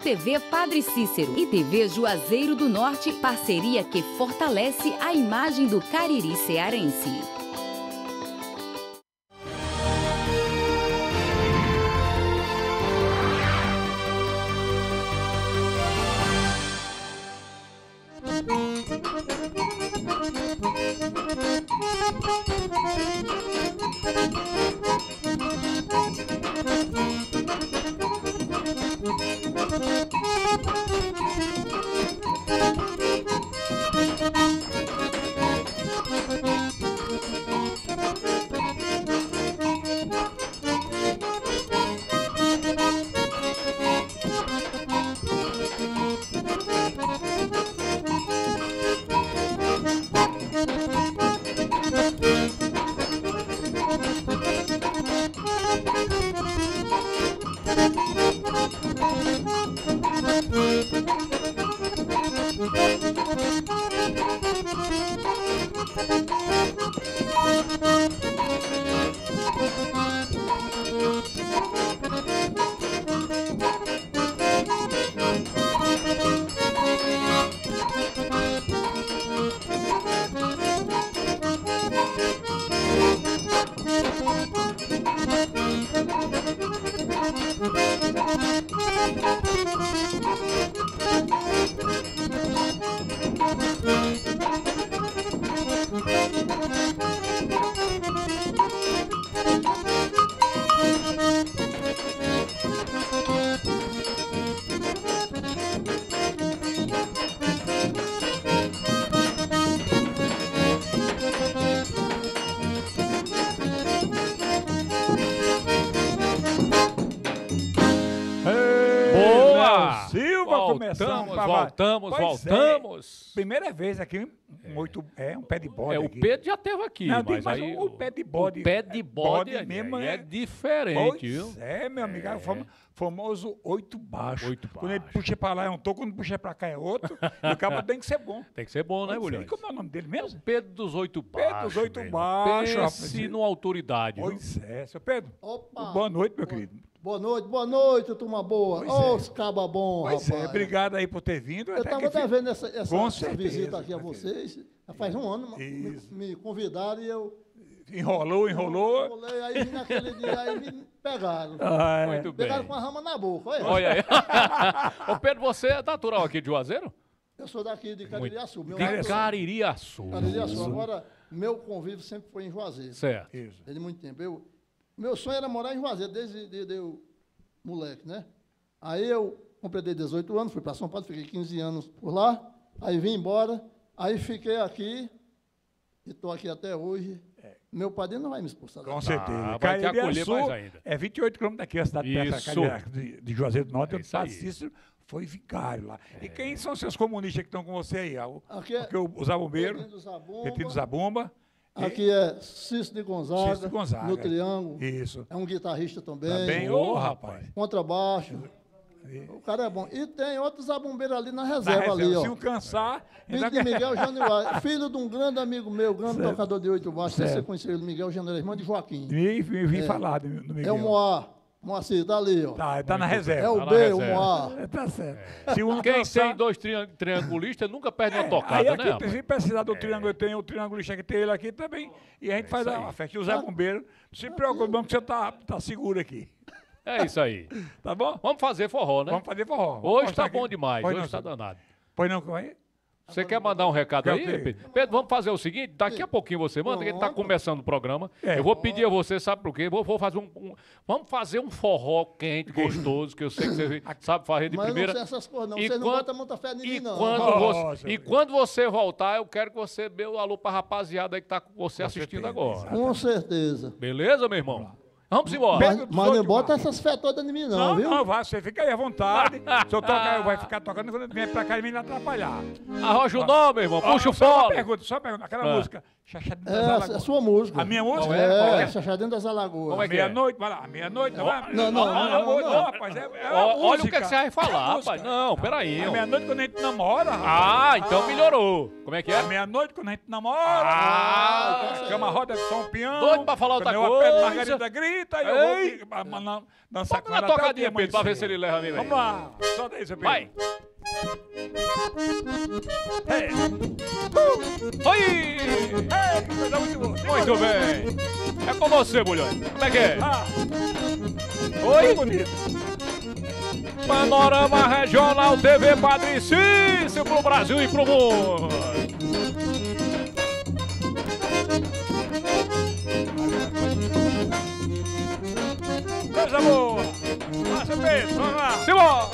TV Padre Cícero e TV Juazeiro do Norte, parceria que fortalece a imagem do Cariri cearense. Voltamos. Primeira vez aqui, um pé de bode. O Pedro já esteve aqui, não, mas aí... O pé de bode. O pé de bode mesmo é diferente, viu? Meu amigo, famoso 8 baixo. Quando ele puxa pra lá é um tom, quando puxa pra cá é outro. E o cabo tem que ser bom. Tem que ser bom, né, Bulhões? Como é o nome dele mesmo? Pedro dos 8 baixos. Pedro dos 8 baixos. Pense numa autoridade. Pois é, seu Pedro. Opa. Boa noite, meu querido. Boa noite, turma boa. Os caba bom, rapaz. Pois é, obrigado aí por ter vindo. Eu estava devendo essa visita aqui a vocês. Já faz um ano, me convidaram e eu... Enrolou. Enrolei, aí vim naquele dia, aí me pegaram. Muito bem. Pegaram com a rama na boca, olha aí. Ô Pedro, você é natural aqui de Juazeiro? Eu sou daqui de Caririaçu. De Caririaçu. Agora, meu convívio sempre foi em Juazeiro. Certo. Desde muito tempo. Meu sonho era morar em Juazeiro, desde eu moleque, né? Aí eu completei 18 anos, fui para São Paulo, fiquei 15 anos por lá, aí vim embora, aí fiquei aqui e estou aqui até hoje. Meu padrinho não vai me expulsar. Com certeza. Vai te acolher mais ainda. É 28 quilômetros daqui, a cidade de Juazeiro do Norte, onde o Padre Cícero foi vicário lá. E quem são seus comunistas que estão com você aí? Aqui é os zabumbeiros, Petrinho do Zabumba. Aqui é Cícero de Gonzaga, no Triângulo. Isso. É um guitarrista também. Rapaz. Contrabaixo. O cara é bom. E tem outros zabumbeiros ali na reserva ali, ó. Se o cansar... Filho de Miguel Januário, filho de um grande amigo meu, grande tocador de 8 baixos. Você conheceu ele, Miguel Januário, irmão de Joaquim. Vi falar do Miguel. É o Moacir, tá ali, ó. Tá na reserva. É o B, o Moá. Tá certo. Quem tem dois triangulistas nunca perde uma tocada, né? Se precisar do triângulo, tem o triangulista que tem ele aqui também. E a gente faz a festa. E o Zé Bombeiro, não se preocupe, que você tá seguro aqui. É isso aí. Tá bom? Vamos fazer forró, né? Vamos fazer forró. Hoje tá bom demais, hoje tá danado. Pois não, como é? Você quer mandar um recado aí, Pedro? Pedro, vamos fazer o seguinte, daqui a pouquinho você manda, que ele está começando o programa. Eu vou pedir a você, sabe por quê? Vou fazer vamos fazer um forró quente, gostoso, que eu sei que você sabe fazer de primeira. Mas não sei essas coisas, não. Você não bota muita fé em mim, não. Quando você voltar, eu quero que você dê o alô para a rapaziada aí que está com você assistindo agora. Com certeza. Beleza, meu irmão? Vamos embora. Mas não bota essas fé todas em mim, não, viu? Não, você fica aí à vontade. Se eu tocar, vai ficar tocando quando vier pra cá e me atrapalhar. Arroja o nome, meu irmão. Puxa o fole. Só uma pergunta. Aquela música, Chachadinho das Alagoas. É a sua música. A minha música? Chachadinho das Alagoas. Como é que é? Meia-noite, vai lá, meia-noite. Não, Rapaz, olha o que você vai falar, rapaz. Não, peraí. A meia-noite quando a gente namora, rapaz. Então melhorou. Como é que é? A meia-noite quando a gente namora. Chama a roda de São Peão. Doido pra falar outra coisa. Eu aperto Margarida grita e eu vou dançar com ela. Vamos na tocadinha, Pedro, pra ver se ele leva a mim, velho. Vamos lá. Solta aí, seu Pedro. Vai. Oi! Que coisa muito boa. Muito bem. É com você, Bulhões. Como é que é? Oi, bonito. Panorama Regional TV Padre Cícero pro Brasil e pro mundo. Coisa boa. Passa, Pedro. Vamos lá. Simbora.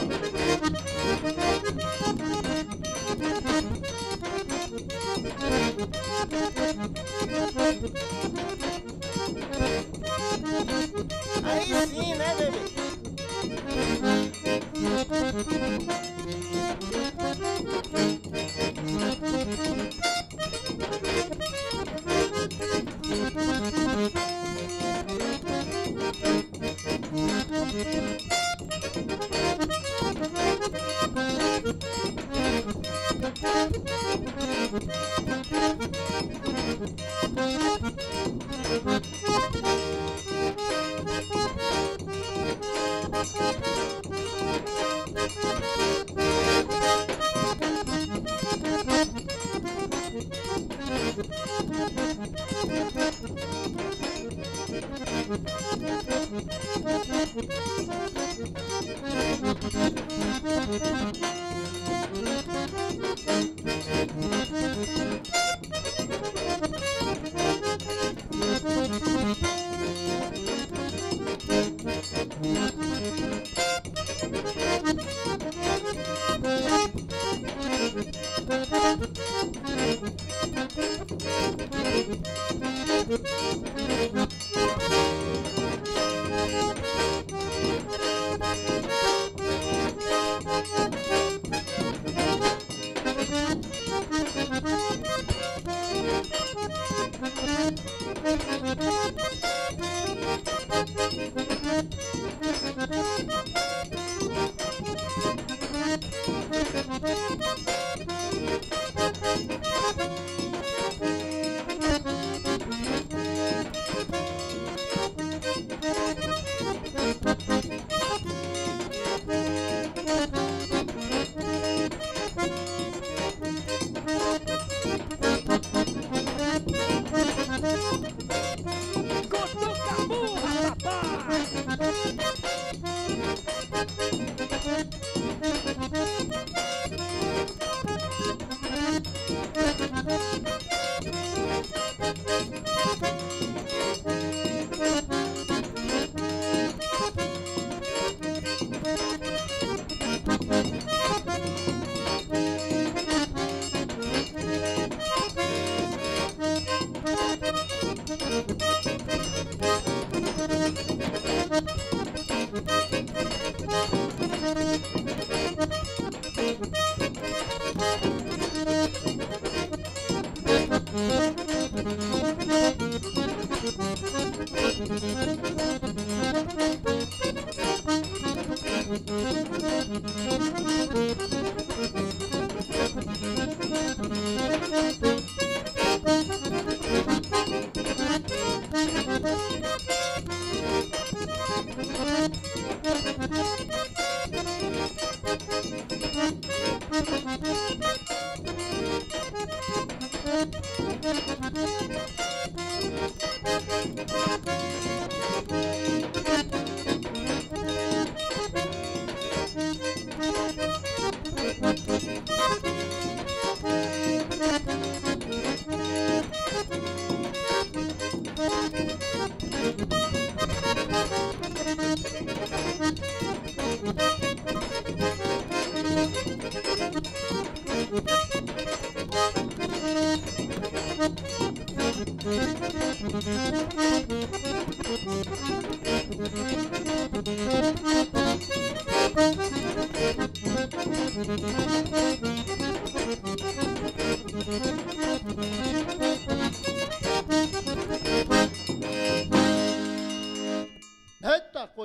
Aí sim, né, bebê?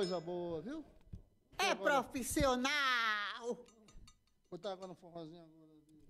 coisa boa, viu? É agora, profissional! Vou botar agora um forrozinho agora.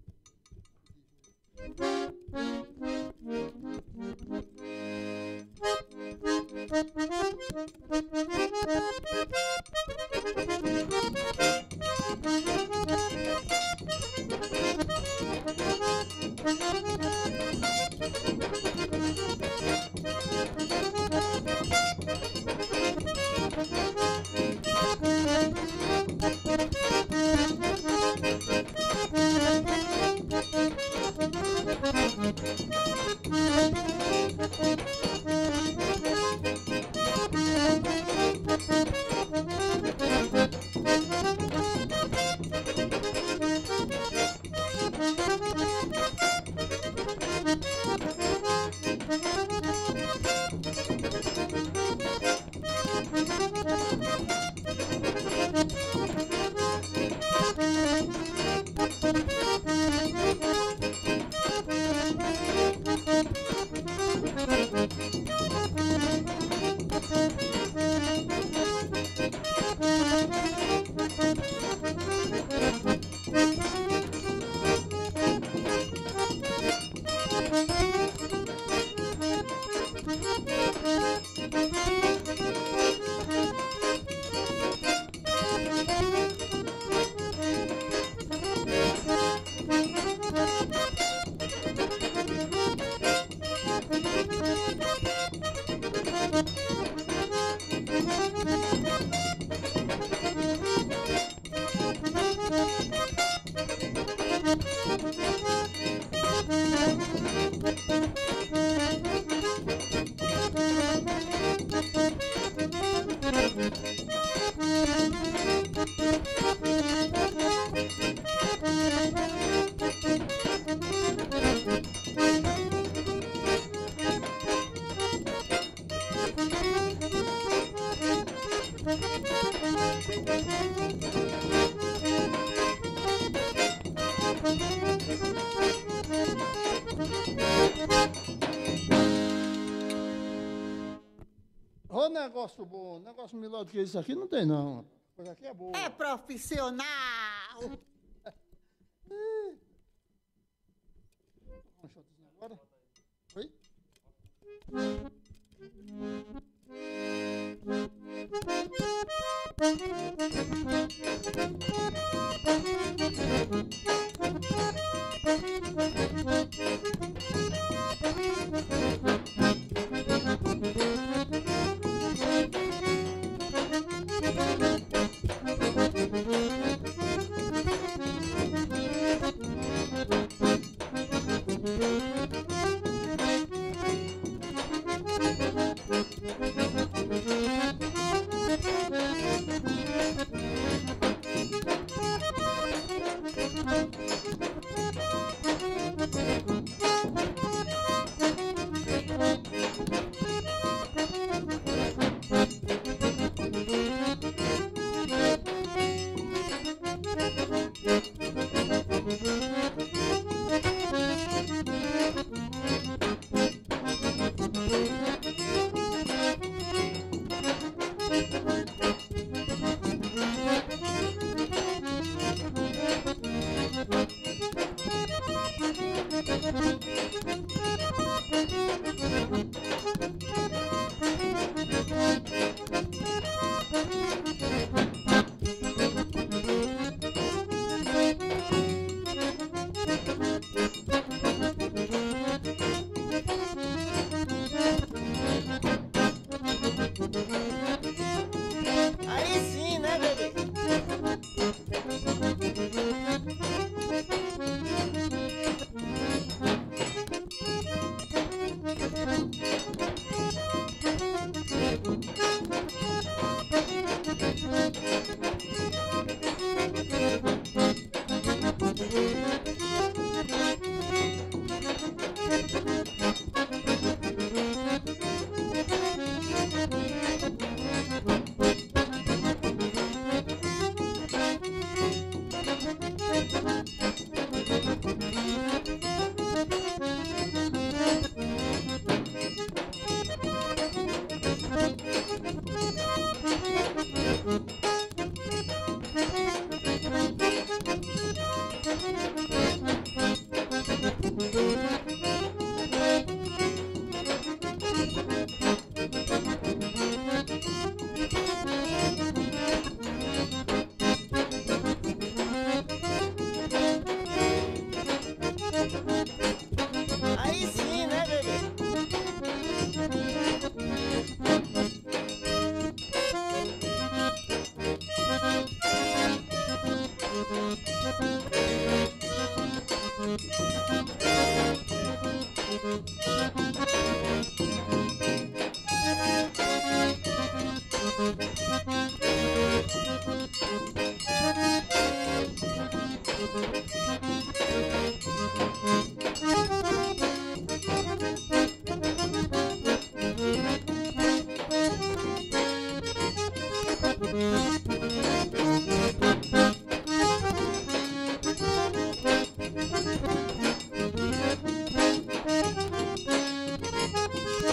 Ô, negócio bom, negócio melhor do que isso aqui não tem, não. Coisa aqui é boa. É profissional! Um shotzinho agora. Oi? Aí sim, né, bebê?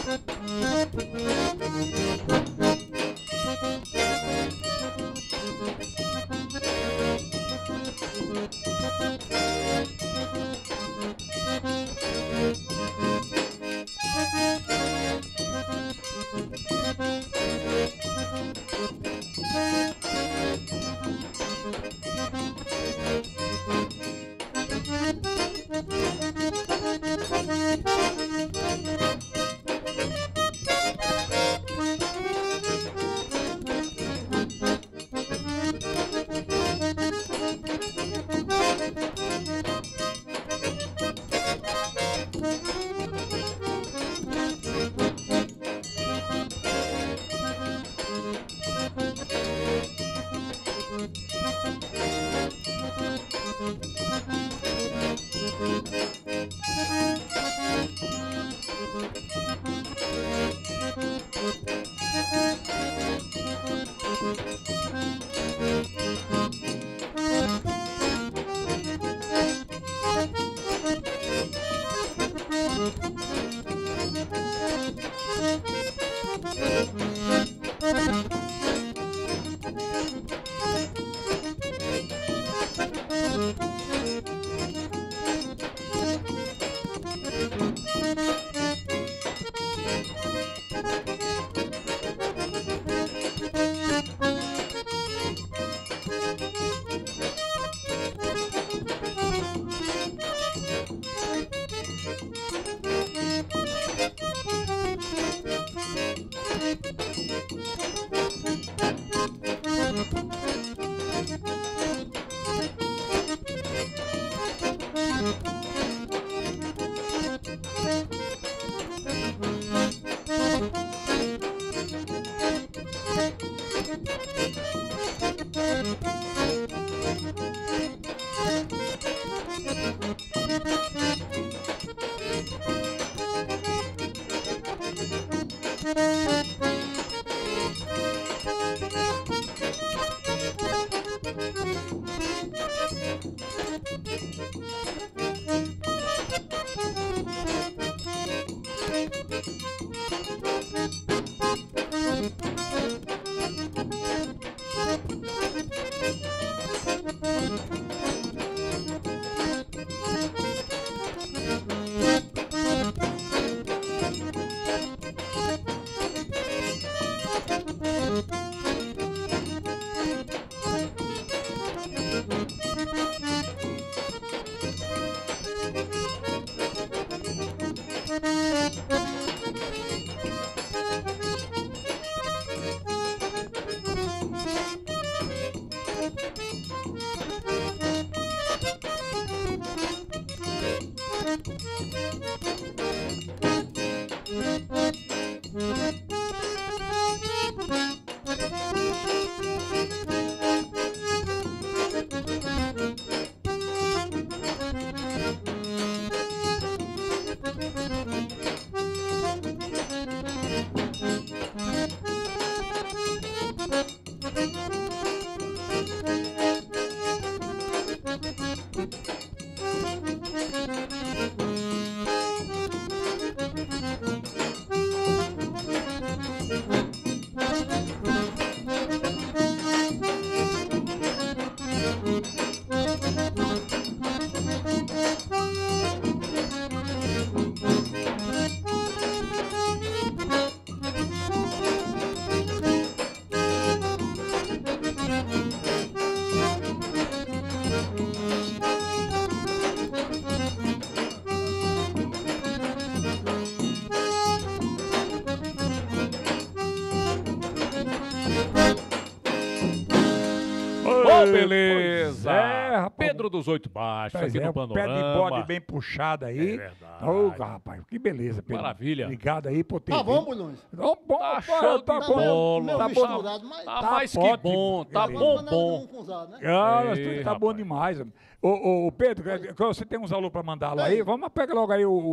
Beleza. Rapaz. Pedro dos Oito Baixos, aqui no Panorama. Pé de bode bem puxado aí. É verdade. Ô, rapaz, que beleza, Pedro. Maravilha. Obrigado aí por ter Tá bom, vindo. Bulhões? Tá bom, Tá show tá de bom. bola. Meu Tá bicho bom. mudado, mas Tá Tá mais que ótimo. bom, tá Beleza. bom, não bom. com usado, né? Ei, Tá bom rapaz. demais. Ô, Pedro, você tem uns alô pra mandar lá aí? Vamos pegar logo aí o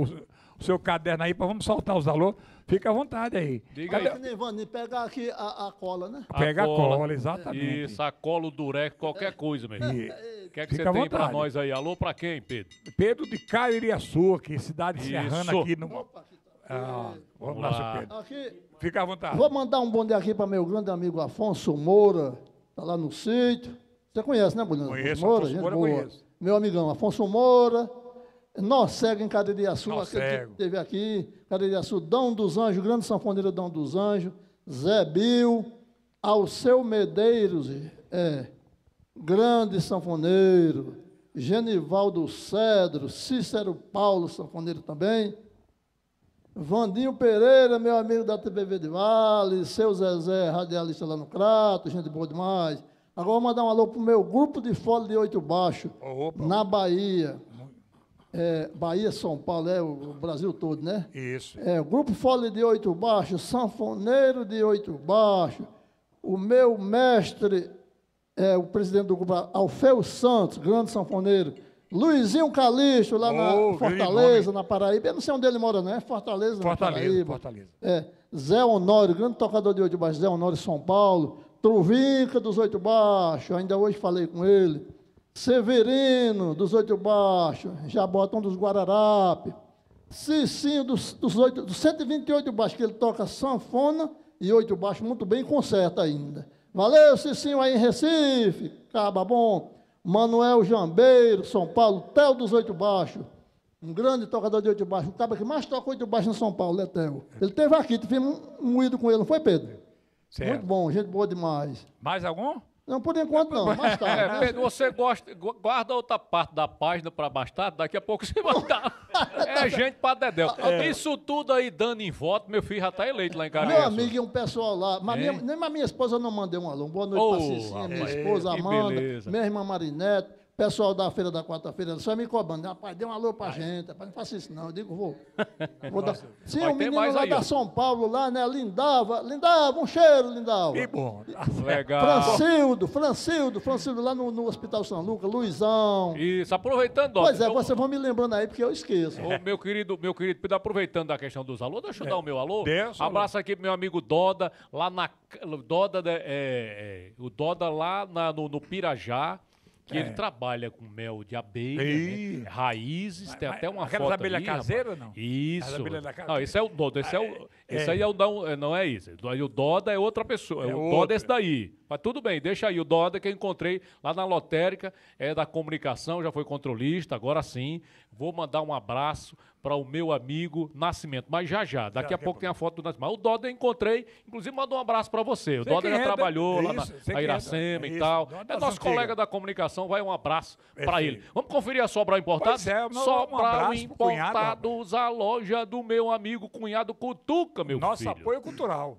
seu caderno aí, vamos soltar os alô. Fica à vontade aí. Diga aí. Aí, Nevani, pegar aqui a cola, né? Pega a cola, exatamente. Isso, a cola, o durex, qualquer coisa, meu irmão. O que é que você Fica à tem pra vontade. nós aí? Alô pra quem, Pedro? Pedro de Caririaçu, aqui, cidade Isso. serrana aqui no... Opa, aqui tá. Vamos lá, seu Pedro. Aqui, Fica à vontade. vou mandar um bom dia aqui para meu grande amigo Afonso Moura, está lá no sítio. Você conhece, né, Bonito? Conheço, Moura, Afonso gente Moura, boa. conheço. Meu amigão Afonso Moura, Norcego em Caririaçu, aquele Norcego. que teve aqui, Caririaçu, Dão dos Anjos, grande sanfoneiro Dão dos Anjos, Zé Bill, Alceu Medeiros, grande sanfoneiro, Genivaldo Cedro, Cícero Paulo, sanfoneiro também, Vandinho Pereira, meu amigo da TPV de Vale, seu Zezé, radialista lá no Crato, gente boa demais. Agora vou mandar um alô para o meu grupo de fole de 8 baixo, Opa. na Bahia. Bahia, São Paulo, o Brasil todo, né? Isso. O grupo fole de 8 baixo, sanfoneiro de 8 baixo, o meu mestre, o presidente do grupo, Alfeu Santos, grande sanfoneiro, Luizinho Calixto, lá na Fortaleza, na Paraíba. Eu não sei onde ele mora, não é? Fortaleza, na Paraíba. Fortaleza. Zé Honório, grande tocador de 8 baixo, Zé Honório, São Paulo. Truvinca, dos 8 baixos, ainda hoje falei com ele. Severino, dos 8 baixos. Jabotão dos Guararapes. Cicinho, dos 128 baixos, que ele toca sanfona e 8 baixos muito bem, conserta ainda. Valeu, Cicinho, aí em Recife, Caba Bom. Manuel Jambeiro, São Paulo, Theo dos 8 baixos, um grande tocador de 8 baixos, o cara que mais toca 8 baixos em São Paulo, é Theo. Ele esteve aqui, tivemos um moído com ele, não foi, Pedro? Certo. Muito bom, gente boa demais. Mais algum? Não, por enquanto não, mais tarde. Né? Pedro, você guarda outra parte da página para mais tarde, daqui a pouco você vai dar. É gente para dedéu. Isso tudo aí dando em voto, meu filho já está eleito lá em Caririaçu. Meu amigo e um pessoal lá, mas nem a minha esposa eu não mandei um alô. Boa noite para Cicinha, minha esposa Amanda, minha irmã Marinete. Pessoal da feira da quarta-feira, só me cobrando. Rapaz, dê um alô pra gente. Rapaz, não faça isso não. Eu digo, vou dar. Sim, o menino lá da São Paulo, lá, né? Lindava, um cheiro, Lindava. Que bom. Legal. Francildo, lá no Hospital São Lucas, Luizão. Isso, aproveitando. Pois vocês vão me lembrando aí, porque eu esqueço. Ô, meu querido, Pedro, aproveitando da questão dos alô, deixa eu dar o meu alô. Abraço aqui pro meu amigo Doda, lá na. O Doda lá no Pirajá. Que ele trabalha com mel de abelha, né? Raízes, tem até uma foto abelha ali, caseira ou não? Isso. Da não, esse é o Doda, esse aí é o não é isso. O Doda é outra pessoa, o Doda é esse daí. Mas tudo bem, deixa aí o Doda que eu encontrei lá na lotérica, é da comunicação, já foi controlista, agora sim. Vou mandar um abraço para o meu amigo Nascimento, mas já. Daqui a pouco tem a foto do Nascimento. Mas o Doda eu encontrei, inclusive mandou um abraço para você. O Doda já trabalhou lá na Iracema e tal. É nosso colega da comunicação, vai um abraço para ele. Vamos conferir a Sobral Importados? Sobral Importados, a loja do meu amigo cunhado Cutuca, meu filho. Nosso apoio cultural.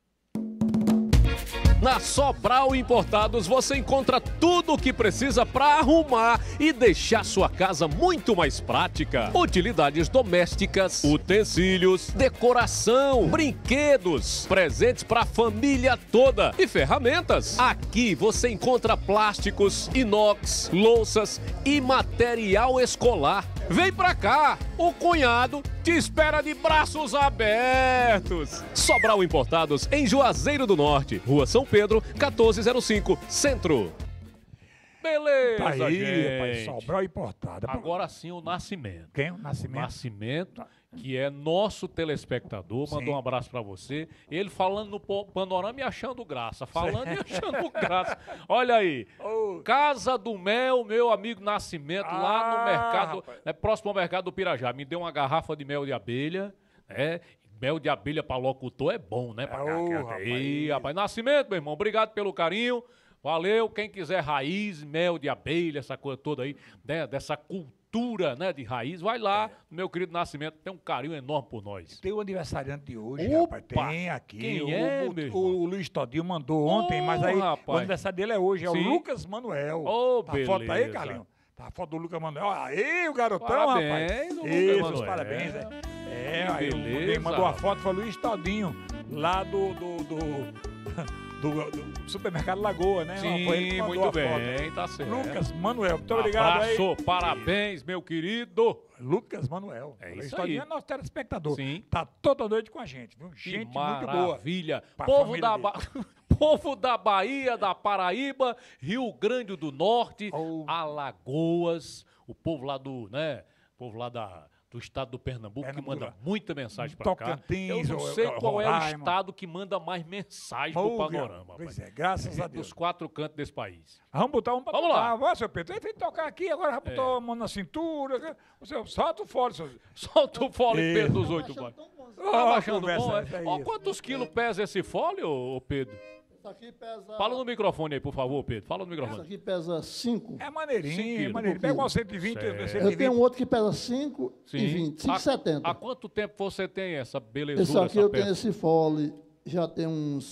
Na Sobral Importados você encontra tudo o que precisa para arrumar e deixar sua casa muito mais prática. Utilidades domésticas, utensílios, decoração, brinquedos, presentes para a família toda e ferramentas. Aqui você encontra plásticos, inox, louças e material escolar. Vem pra cá, o cunhado te espera de braços abertos. Sobral Importados em Juazeiro do Norte, Rua São Pedro, 1405, Centro. Beleza, Tá aí, gente. rapaz, Sobral Importada. Agora sim o Nascimento. Quem? O Nascimento? Nascimento, que é nosso telespectador, mandou um abraço pra você. Ele falando no panorama e achando graça. Falando e achando graça. Olha aí. Casa do Mel, meu amigo Nascimento, lá no mercado, próximo ao mercado do Pirajá. Me deu uma garrafa de mel de abelha, né? Mel de abelha pra locutor é bom, né? Rapaz. Nascimento, meu irmão, obrigado pelo carinho. Valeu, quem quiser raiz, mel de abelha, essa coisa toda aí, né, dessa cultura, né, de raiz, vai lá, meu querido Nascimento, tem um carinho enorme por nós. Tem o aniversariante de hoje, Opa, rapaz, tem aqui. Quem é, meu irmão? O Luiz Todinho mandou ontem, mas aí o aniversário dele é hoje, é o Lucas Manuel. Tá a foto aí, Carlinhos? Tá a foto do Lucas Manuel. Aí, o garotão, rapaz. Isso, parabéns. Aí ele mandou a foto, foi o Luiz Todinho, lá do supermercado Lagoa, né? Sim, muito bem, tá certo. Lucas Manuel, muito obrigado. Abraço, parabéns, meu querido. Lucas Manuel. É isso aí. É nosso telespectador. Sim. Tá toda noite com a gente, viu? Gente muito boa. Maravilha. Povo da Bahia, da Paraíba, Rio Grande do Norte, Alagoas, o povo lá do, né? O povo lá do estado do Pernambuco, que manda muita mensagem para cá. Tocantins, eu não sei qual é o estado que manda mais mensagem pro Panorama. Pois é, graças a Deus. Dos 4 cantos desse país. Vamos botar um pra Vamos tocar. lá. Vai, seu Pedro. Ele tem que tocar aqui, agora já botou a mão na cintura. Você solta o fole, seu... Solta o fole, Pedro, dos 8 baixos. Tá achando bom, é? Ó, quantos quilos pesa esse fole, ô Pedro? Isso aqui pesa... Fala no microfone aí, por favor, Pedro. Fala no microfone. Isso aqui pesa 5. É maneirinho, maneirinho. Pega um 120, 120. Eu tenho um outro que pesa 5 e 20, 5,70. Há quanto tempo você tem essa belezura, esse aqui essa tenho esse fole, já tem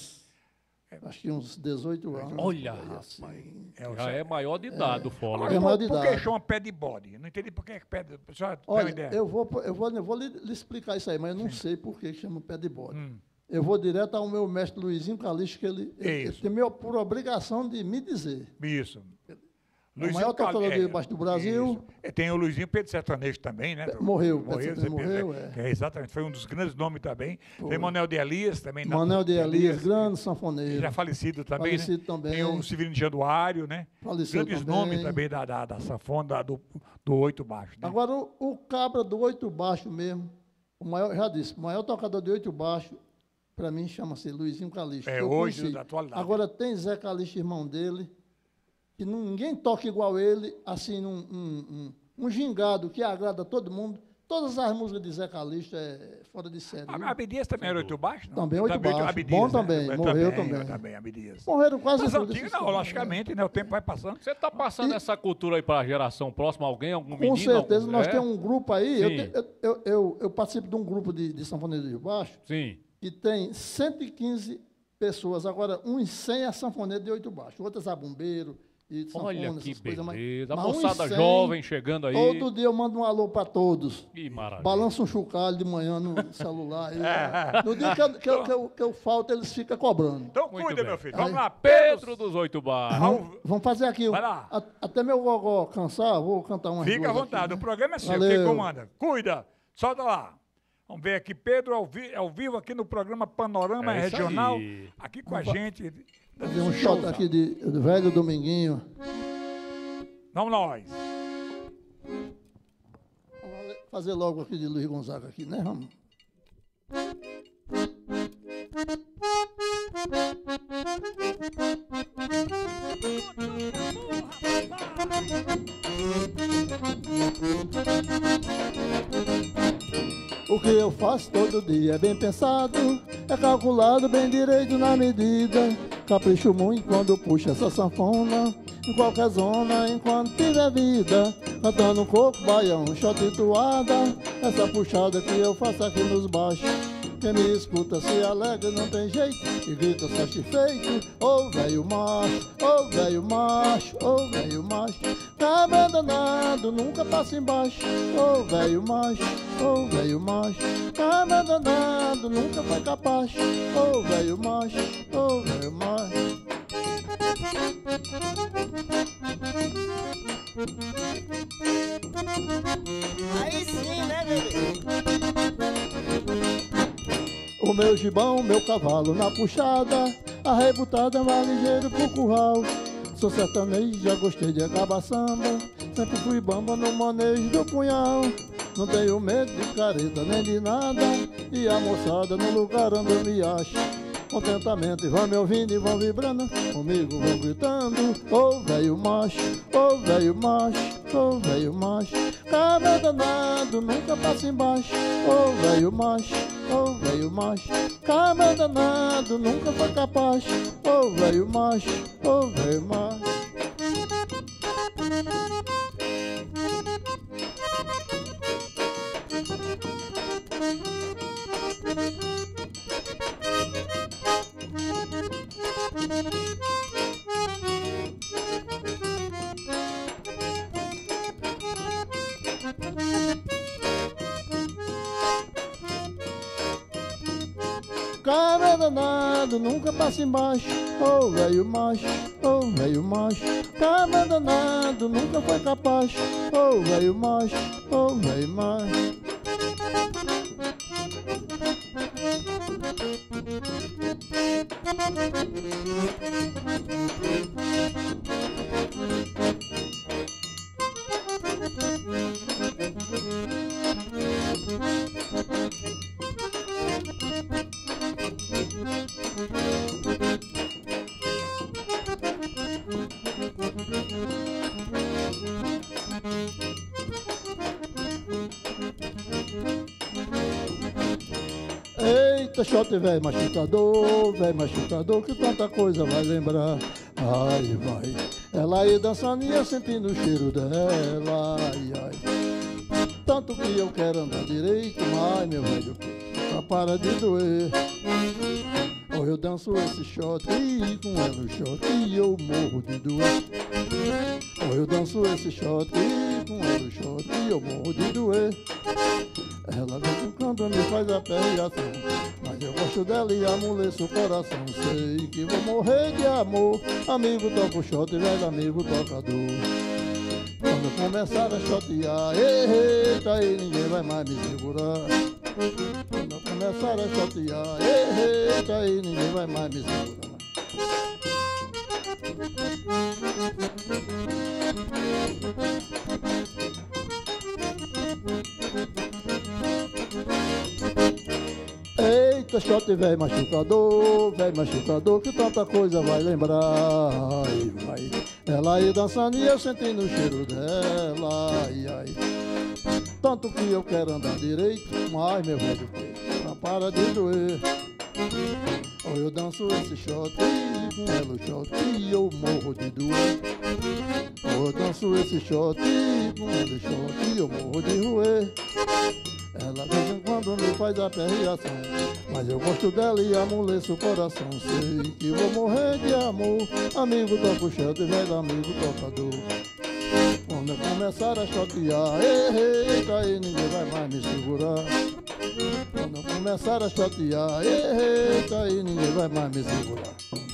acho que uns 18 anos. Olha, assim. Já é maior de idade o fole. É maior de por idade. que chama pé de bode? Não entendi por que pé de... Olha, eu vou lhe explicar isso aí, mas eu não sei por que chama pé de bode. Eu vou direto ao meu mestre Luizinho Calixto, que ele tem por obrigação de me dizer. Isso. O maior tocador de baixo do Brasil. Tem o Luizinho Pedro Sertanejo também, né? Morreu. Exatamente, foi um dos grandes nomes também. Tem Manuel de Elias também. Manuel de Elias, grande sanfoneiro. Já falecido também, falecido também. Tem o Severino Januário, né? Falecido grandes também. nomes também da sanfona do 8 baixo. Né? Agora, o cabra do 8 baixo mesmo, o maior, já disse, o maior tocador de 8 baixo, para mim, chama-se Luizinho Calixto. Hoje, da atualidade. Agora, tem Zé Calixto, irmão dele, que ninguém toca igual ele, assim, um gingado que agrada a todo mundo. Todas as músicas de Zé Calixto é fora de série. Abdias também era 8 baixo? Não? Também 8 baixo. Abdias, bom também, né? morreu também. Abdias. Morreram quase Mas todos. antigos não, logicamente, né? O tempo vai passando. Você está passando essa cultura aí para a geração próxima? Alguém, algum menino? Com certeza, nós temos um grupo aí. Sim. Eu participo de um grupo de sanfoneiros de Rio Baixo. Sim. Que tem 115 pessoas. Agora, uns 100 é sanfoneiro de 8 baixo, outras é bombeiro. Olha que beleza. Mas a moçada jovem chegando aí. Todo dia eu mando um alô para todos. Que maravilha. Balança um chocalho de manhã no celular. No dia que eu falto, eles ficam cobrando. Então cuida, meu filho. Vamos lá, Pedro dos 8 baixos. Vamos fazer aqui. Vai lá. Até meu gogó cansar, vou cantar umas Fica à duas vontade, aqui, né? O programa é seu. Valeu. Quem comanda? Cuida. Solta lá. Vamos ver aqui, Pedro, ao vivo aqui no programa Panorama Regional. Aí. Aqui com a gente. Tem um shot aqui de velho Dominguinho. Vamos nós. Vamos fazer logo aqui de Luiz Gonzaga aqui, né? Vamos. O que eu faço todo dia é bem pensado, é calculado bem direito na medida. Capricho muito quando puxo essa sanfona, em qualquer zona, enquanto tiver vida. Cantando um coco, baião, shot e toada, essa puxada que eu faço aqui nos baixos. Quem me escuta se alegra, não tem jeito, e grita satisfeito. Ô velho macho, ô velho macho, ô velho macho, cabra danado, nunca passa embaixo. Ô velho macho, ô velho macho, cabra danado, nunca foi capaz. Ô velho macho, ô velho macho. Aí sim, né, bebê? O meu gibão, meu cavalo na puxada, arrebutada, mais ligeiro pro curral. Sou sertanejo, já gostei de acabar samba, sempre fui bamba no manejo do punhal. Não tenho medo de careta nem de nada, e a moçada no lugar onde eu me acho. Contentamente vão me ouvindo e vão vibrando, comigo vão gritando. Ô velho macho, ô velho macho, ô velho macho, cabra danado, nunca passa embaixo. Ô velho macho, ô velho macho, cabra danado, nunca foi capaz. Ô velho macho, ô velho macho. Cabra danado, nunca passa embaixo. Ô velho macho, ô velho macho, cabra danado, nunca foi capaz. Ô velho macho, ô velho macho. Eita, shot velho machucador, que tanta coisa vai lembrar. Ai, vai, ela ia dançando e eu sentindo o cheiro dela. Ai, ai, tanto que eu quero andar direito, mas meu velho, só para de doer. Ou eu danço esse shot e com ela o shot e eu morro de doer. Ou eu danço esse shot e com ela o shot e eu morro de doer. Ela vem quando me faz a perreação, mas eu gosto dela e amoleço o coração. Sei que vou morrer de amor. Amigo toca o shot, velho amigo tocador. Quando começar a shotear, eita, aí ninguém vai mais me segurar. Quando começar a shotear, eita, aí ninguém vai mais me segurar. Eita, shot velho machucador, que tanta coisa vai lembrar. Ai, vai, ela ia dançando e eu sentindo o cheiro dela. Ai, ai, tanto que eu quero andar direito, mas meu velho, não para de doer. Ou eu danço esse shot e com ela o shot e eu morro de doer. Ou eu danço esse shot e com ela o shot e eu morro de roer. Ela de vez em quando me faz a perreação, mas eu gosto dela e amoleço o coração. Sei que vou morrer de amor. Amigo toca o shot, velho amigo tocador. Quando eu começar a shotear, eita, aí ninguém vai mais me segurar. Quando eu começar a shotear, eita, aí ninguém vai mais me segurar.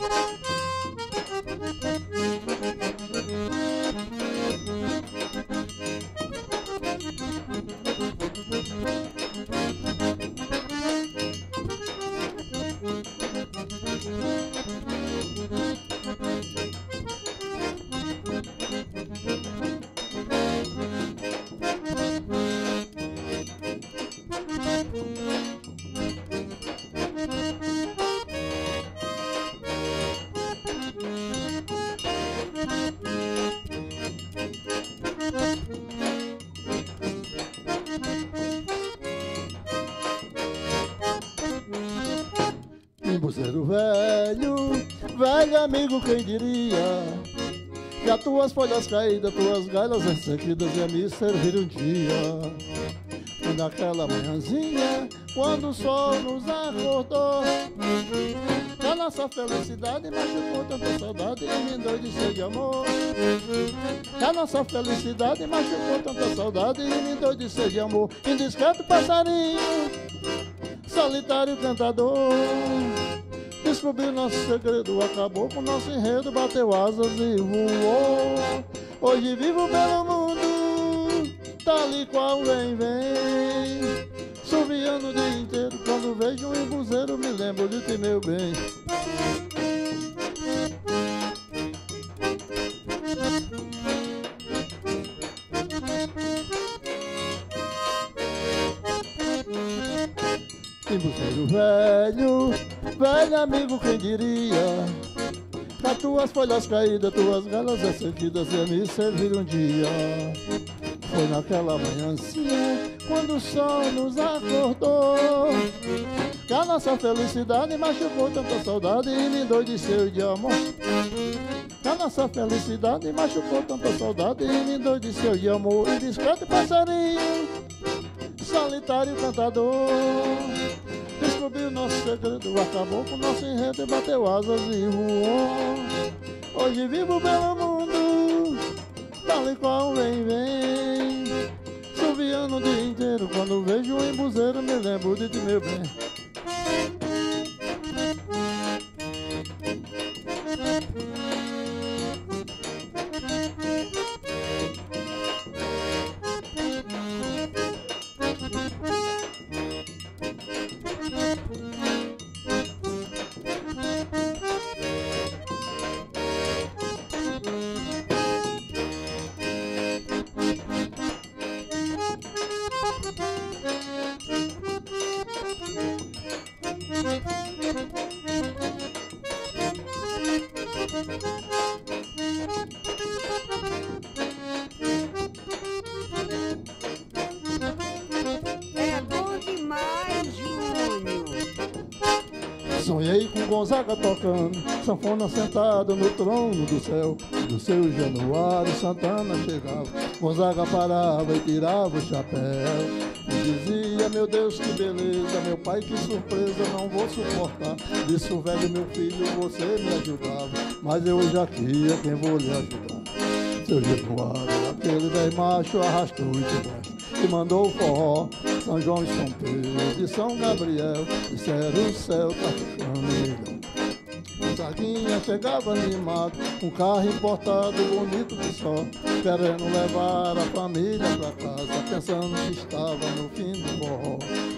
Embuzeiro velho amigo, quem diria que as tuas folhas caídas, tuas galhas ressequidas ia me servir um dia. E naquela manhãzinha, quando o sol nos acordou, que a nossa felicidade machucou tanta saudade e me endoideceu de amor. Que a nossa felicidade machucou tanta saudade e me endoideceu de amor. Indiscreto passarinho, solitário cantador, descobriu nosso segredo, acabou com nosso enredo, bateu asas e voou. Hoje vivo pelo mundo, tal e qual vem, subiando o dia inteiro. Quando vejo um embuzeiro, me lembro de ti, meu bem. Embuzeiro velho amigo, quem diria que as tuas folhas caídas, tuas galas ressequidas ia me servir um dia. Foi naquela manhãzinha, quando o sol nos acordou, que a nossa felicidade machucou tanta saudade e me endoideceu de amor. Que a nossa felicidade machucou tanta saudade e me endoideceu de amor. E discreto passarinho, solitário cantador, descobriu nosso segredo, acabou com nosso enredo e bateu asas e voou. Hoje vivo pelo mundo, tal e qual vem, subiando o dia inteiro. Quando vejo um embuzeiro, me lembro de ti, meu bem. Sonhei com Gonzaga tocando sanfona sentado no trono do céu. Do seu Januário Santana chegava, Gonzaga parava e tirava o chapéu. E dizia, meu Deus, que beleza, meu pai, que surpresa, não vou suportar. Disse o velho, meu filho, você me ajudava, mas eu já tinha quem vou lhe ajudar. Seu Januário, aquele velho macho, arrastou e de baixo e mandou o forró. São João e São Pedro e São Gabriel disseram, o céu tá ficando melhor. Gonzaguinha chegava animado, um carro importado bonito que só, querendo levar a família pra casa, pensando que estava no fim do forró.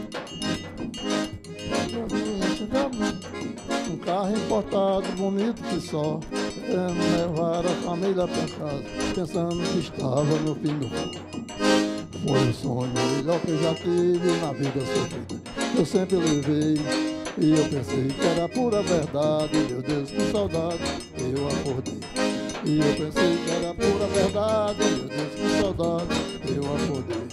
Gonzaguinha chegava, um carro importado bonito que só, querendo levar a família pra casa, pensando que estava no fim do forró. Foi o sonho melhor que eu já tive na vida sofrida, eu sempre levei. E eu pensei que era pura verdade, meu Deus, que saudade, eu acordei. E eu pensei que era pura verdade, meu Deus, que saudade, eu acordei.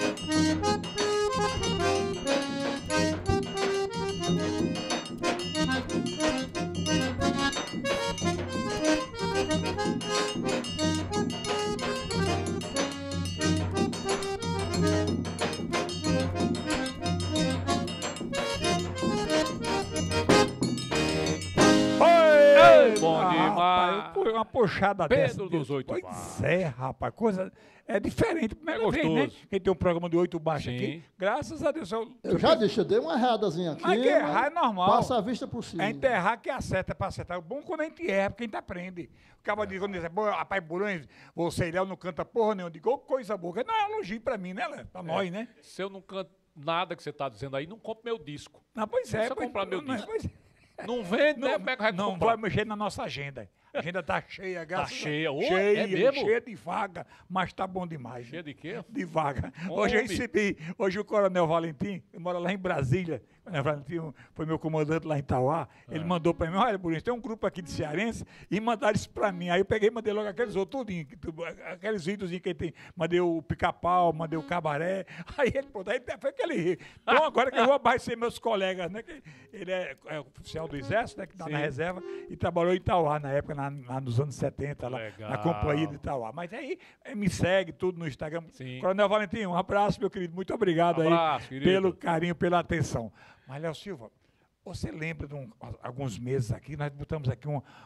Uma puxada Pedro dessa. dos 8 Pois baixos. é, rapaz, coisa é diferente. Primeira vez, né? Quem tem um programa de 8 baixos aqui, graças a Deus. Eu já disse, eu dei uma erradazinha aqui. Mas que errar é normal. Passa a vista por cima. É enterrar que acerta para acertar. O bom quando a gente erra, porque a gente aprende. O cara diz, quando diz, rapaz, Bulhões, você e Léo não canta porra nenhuma. Eu digo, coisa boa. Não é elogio pra mim, né, Léo? Pra nós, né? Se eu não canto nada que você tá dizendo aí, não compro meu disco. Não, pois é. Não precisa comprar meu disco. Pois é. Não vende, né? Não vai mexer na nossa agenda. A agenda tá cheia, graças Tá cheia. Ô, cheia, é mesmo? cheia de vaga, mas tá bom demais. Cheia de quê? De vaga. Homem. Hoje eu recebi, hoje o Coronel Valentim, que mora lá em Brasília, o Coronel Valentim foi meu comandante lá em Itauá, ele mandou pra mim, olha, Bruno, tem um grupo aqui de cearense, e mandaram isso pra mim. Aí eu peguei e mandei logo aqueles outros, tudinho, aqueles vídeos que tem, mandei o Pica-Pau, mandei o Cabaré, aí ele, pô, daí foi aquele rio. Então agora que eu vou abastecer meus colegas, né, que ele é oficial do Exército, né, que tá na reserva, e trabalhou em Itauá na época, lá nos anos 70, lá na companhia de Itauá. Mas aí me segue tudo no Instagram. Sim. Coronel Valentim, um abraço, meu querido. Muito obrigado aí pelo carinho, pela atenção. Mas, Léo Silva, você lembra de alguns meses aqui, nós botamos aqui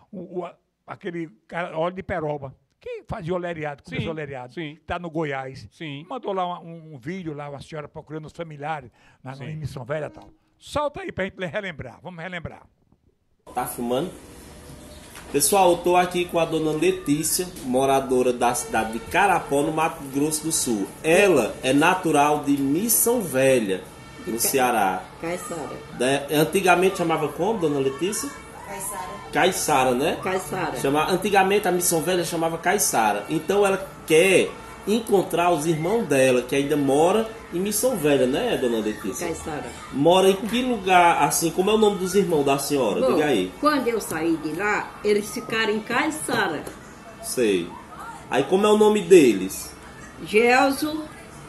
aquele cara, óleo de peroba, que fazia oleariado, começou oleariado, está no Goiás. Sim. Mandou lá um vídeo, lá uma senhora procurando os familiares, na Missão Velha e tal. Solta aí pra gente relembrar, vamos relembrar. Tá filmando? Pessoal, eu tô aqui com a dona Letícia, moradora da cidade de Carapó, no Mato Grosso do Sul. Ela é natural de Missão Velha, no Ceará. Caiçara. Antigamente chamava como, dona Letícia? Caiçara, né? Caiçara. Antigamente a Missão Velha chamava Caiçara. Então ela quer encontrar os irmãos dela, que ainda mora em Missão Velha, né, dona Letícia? Caiçara. Mora em que lugar, assim, como é o nome dos irmãos da senhora? Bom, diga aí. Quando eu saí de lá, eles ficaram em Caiçara. Sei. Aí como é o nome deles? Gerson,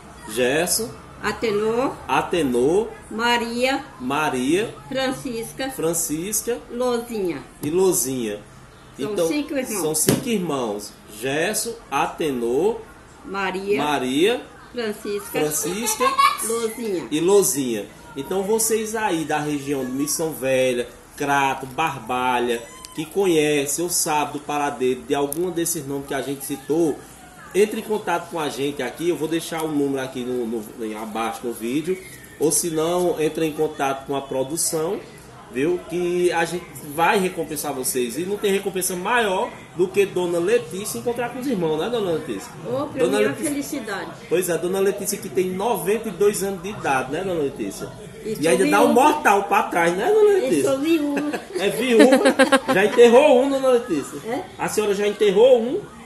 Atenor, Maria, Francisca, e Lozinha. São então, 5 irmãos. São 5 irmãos. Gerson, Atenor, Maria, Francisca e Lozinha. Então vocês aí da região de Missão Velha, Crato, Barbalha, que conhecem ou sabem do paradeiro de algum desses nomes que a gente citou, entre em contato com a gente aqui. Eu vou deixar o número aqui abaixo no vídeo, ou se não, entre em contato com a produção, viu? Que a gente vai recompensar vocês. E não tem recompensa maior do que dona Letícia encontrar com os irmãos, né, dona Letícia? Pra mim é felicidade. Pois é, dona Letícia que tem 92 anos de idade, né, dona Letícia? E ainda dá um mortal pra trás, né, dona Letícia? Eu sou viúva. É viúva. Já enterrou um, dona Letícia? É? A senhora já enterrou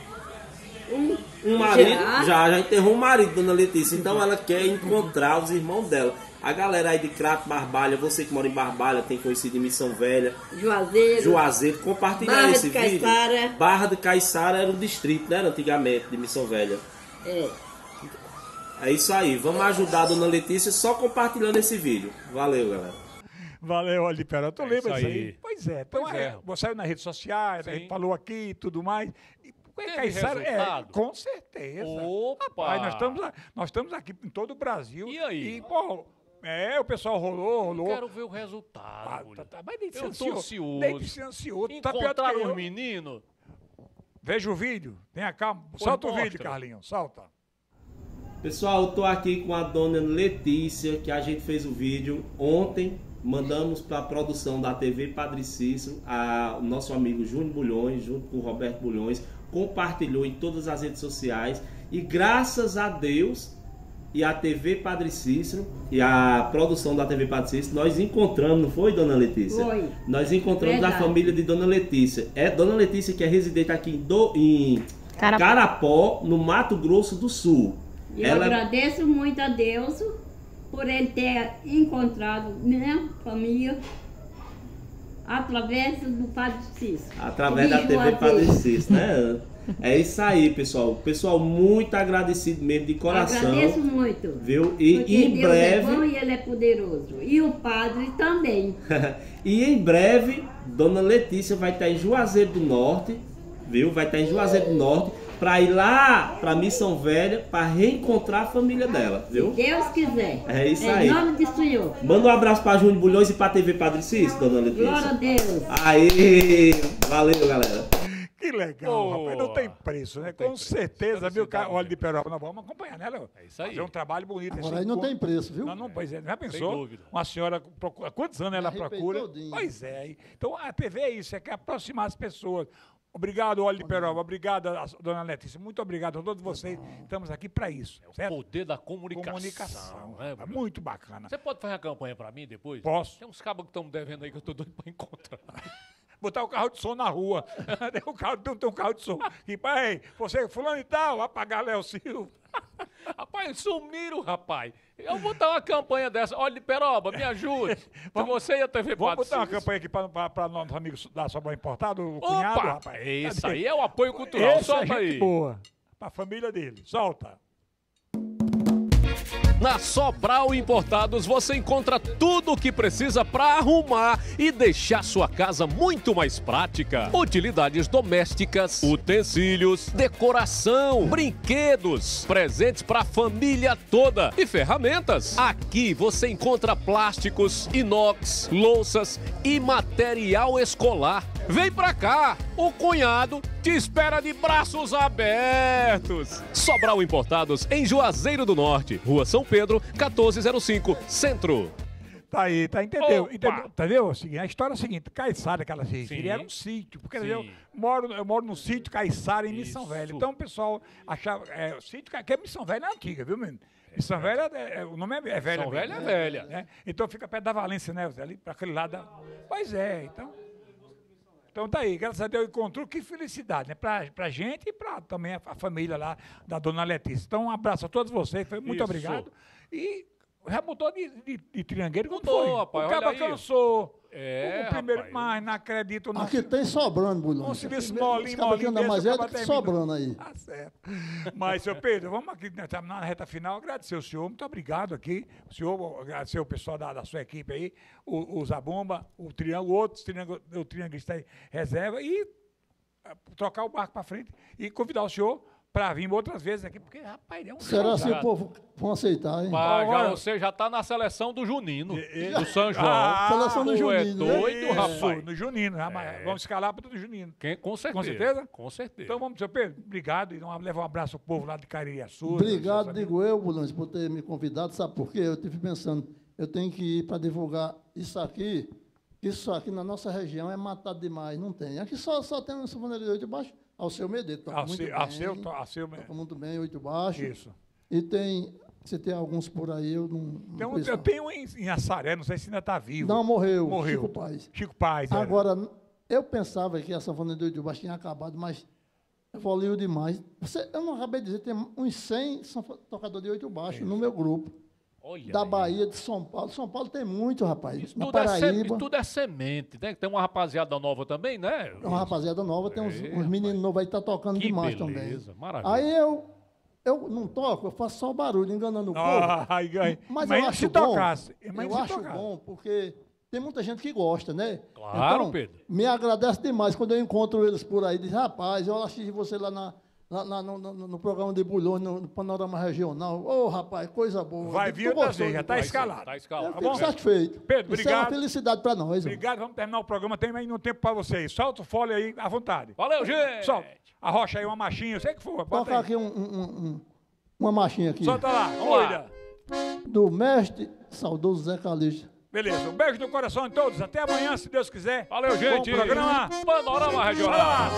um marido? Já enterrou um marido, dona Letícia. Então ela quer encontrar os irmãos dela. A galera aí de Crato, Barbalha, você que mora em Barbalha, tem conhecido em Missão Velha, Juazeiro, compartilha esse vídeo. Barra de Caiçara era um distrito, né, antigamente, de Missão Velha. É isso aí, vamos ajudar a dona Letícia só compartilhando esse vídeo. Valeu, galera. Valeu, Olho de Peró. Tu lembra isso disso aí. aí? Pois é. Então, você saiu nas redes sociais, a gente falou aqui e tudo mais. Caiçara, com certeza. Opa! Rapaz, nós estamos aqui em todo o Brasil. E aí? E, pô, o pessoal rolou. Quero ver o resultado. Mas nem de ser eu tô ansioso. Nem de ser ansioso. Encontraram os meninos? Veja o vídeo. Tenha calma. Solta o vídeo, Carlinhos. Solta. Pessoal, eu tô aqui com a dona Letícia, que a gente fez o vídeo ontem. Mandamos para a produção da TV Padre Cícero, o nosso amigo Júnior Bulhões, junto com o Roberto Bulhões, compartilhou em todas as redes sociais. E graças a Deus e a TV Padre Cícero e a produção da TV Padre Cícero, nós encontramos, não foi, dona Letícia? Foi. Nós encontramos a família de dona Letícia. É dona Letícia, que é residente aqui em Carapó, no Mato Grosso do Sul. Eu agradeço muito a Deus por ele ter encontrado minha família através do Padre Cícero. Através da TV Padre Cícero, né? É isso aí, pessoal. Pessoal, muito agradecido mesmo, de coração. Agradeço muito. Viu? E em Deus breve... é bom e ele é poderoso. E o padre também. E em breve, dona Letícia vai estar em Juazeiro do Norte, viu? Vai estar em Juazeiro do Norte, para ir lá para Missão Velha, para reencontrar a família dela, viu? Se Deus quiser. É isso aí. Em nome do Senhor. Manda um abraço para Júnior Bulhões e para a TV Padre Cícero, dona Letícia. Glória a Deus. Aí, valeu, galera. Que legal, rapaz. Não tem preço, né? Com certeza, viu, Olho de Peró. Nós vamos acompanhar, né, Léo? É isso aí. Fazer um trabalho bonito. Agora aí não tem preço, viu? Não, pois é. Já pensou? Sem dúvida. Uma senhora procura. Quantos anos ela procura? Todinho. Pois é. Então a TV é isso, é que aproximar as pessoas. Obrigado, Olho de Peroba. Obrigado, dona Letícia. Muito obrigado a todos vocês. Estamos aqui para isso. Certo? O poder da comunicação. Né, muito bacana. Você pode fazer a campanha para mim depois? Posso. Tem uns cabos que estão me devendo aí que eu tô doido para encontrar. Botar o carro de som na rua. Tem um carro de som. E, pai, você, fulano e tal, apagar Léo Silva. Rapaz, sumiram, rapaz. Eu vou botar uma campanha dessa. Olha, de Peroba, me ajude. Pra você e a TV Vamos Padre botar uma Cícero. campanha aqui para nossos amigos da Sobral Importado, o cunhado, Opa! rapaz. Isso aí é o apoio cultural. Esse Solta é gente aí. boa. Pra família dele. Solta. Na Sobral Importados você encontra tudo o que precisa para arrumar e deixar sua casa muito mais prática. Utilidades domésticas, utensílios, decoração, brinquedos, presentes para a família toda e ferramentas. Aqui você encontra plásticos, inox, louças e material escolar. Vem pra cá, o cunhado te espera de braços abertos. Sobral Importados em Juazeiro do Norte, Rua São Pedro, 1405, Centro. Tá aí, tá, entendeu? Opa! Entendeu? A história é a seguinte, Caiçara, aquela região, era um sítio, porque eu moro no sítio Caiçara, em Missão Velha. Então o pessoal achava, o sítio, que é Missão Velha é antiga, viu, menino? Missão Velha, o nome é velha. Missão Velha é né? velha. Né? Então fica perto da Valência, né? Ali para aquele lado. Pois é, então tá aí, graças a Deus encontrou, que felicidade, né? Pra gente e pra também a família lá da dona Letícia. Então um abraço a todos vocês, muito obrigado. E já mudou de triangueiro, como Mudou, foi? rapaz, O olha cabo aí. cansou. É, o primeiro, rapaz. mas não acredito. Não. Aqui tem sobrando, Bulhão. Não se vê esse Os molinho cabos que andam mais desse, o é cabo que termina. sobrando aí. Tá certo. Mas, seu Pedro, vamos aqui na reta final agradecer o senhor. Muito obrigado aqui. O senhor, agradecer o pessoal da sua equipe aí, o Zabumba, o Triângulo, o Triângulo está aí, reserva, e trocar o barco para frente e convidar o senhor para vir outras vezes aqui, porque, rapaz, é um Será show, se o povo vão aceitar, hein? Mas você já tá na seleção do Junino, do São João. Seleção do Tu é Junino, né? doido, Isso, rapaz. no Junino, vamos escalar para o Junino. Com certeza. Com certeza? Com certeza. Então vamos, seu Pedro, obrigado e levar um abraço ao povo lá de Caririaçu. Obrigado, digo eu, Bulhões, por ter me convidado. Sabe por quê? Eu estive pensando, eu tenho que ir para divulgar isso aqui na nossa região é matado demais, não tem. Aqui só tem um sanfoneiro de Oito Baixo, Alceu Medeiros, toca muito bem. Toca muito bem, Oito Baixo. Isso. E você tem alguns por aí, eu não conheço. Eu tenho em Assaré, não sei se ainda está vivo. Não, morreu. Morreu. Chico Paz. Paz, Agora, eu pensava que a sanfona de Oito Baixo tinha acabado, mas evoluiu demais. Eu não acabei de dizer, tem uns 100 tocadores de Oito Baixo no meu grupo. Olha da aí. Bahia, de São Paulo. São Paulo tem muito, rapaz. Isso Na tudo, Paraíba. tudo é semente, né? Tem uma rapaziada nova também, né? É uma rapaziada nova, tem uns meninos novos aí que tá tocando Que demais beleza, também. maravilha. Aí eu não toco, eu faço só barulho, enganando o povo. Mas eu Imagina acho se bom. tocasse. Eu acho bom, porque tem muita gente que gosta, né? Claro, então, Pedro. Me agradece demais quando eu encontro eles por aí. Diz, rapaz, eu assisti você lá no programa de Bulhões, no Panorama Regional. Ô, rapaz, coisa boa. Vai vir outra vez, já está escalado. Tá escalado. Eu fico satisfeito. Pedro, Isso é uma obrigado. felicidade para nós. Obrigado, vamos terminar o programa. Tem aí um tempo para vocês. Solta o fole aí, à vontade. Valeu, gente! Solta. Arrocha aí uma machinha, eu sei que for. Toca aqui uma marchinha aqui. Solta lá, olha. Do mestre saudoso Zé Calixto. Beleza, um beijo no coração de todos. Até amanhã, se Deus quiser. Valeu, gente! Bom programa. Panorama Regional!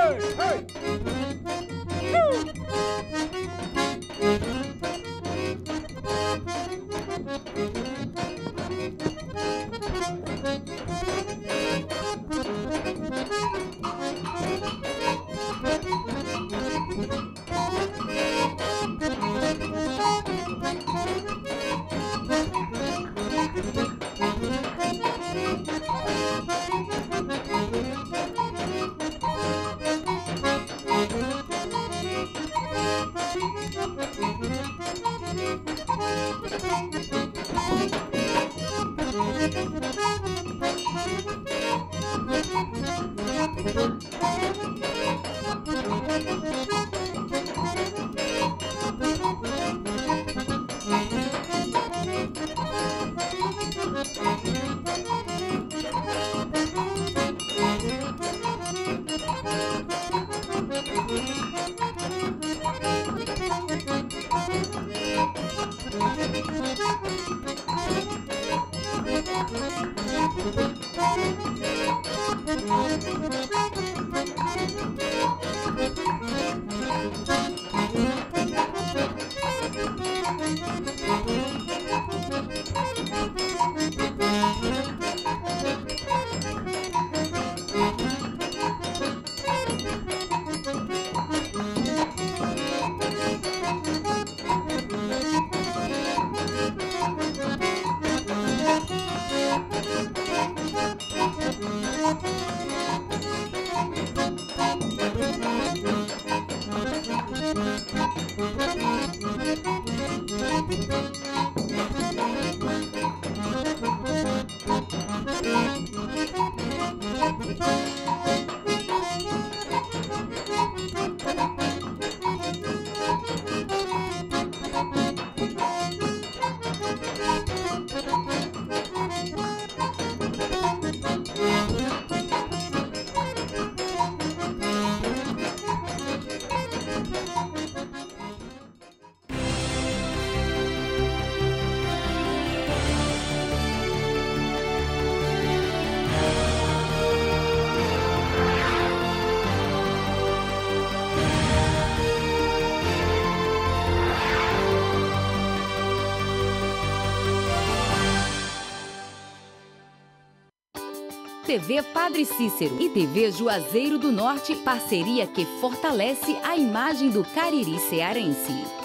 TV Padre Cícero e TV Juazeiro do Norte, parceria que fortalece a imagem do Cariri cearense.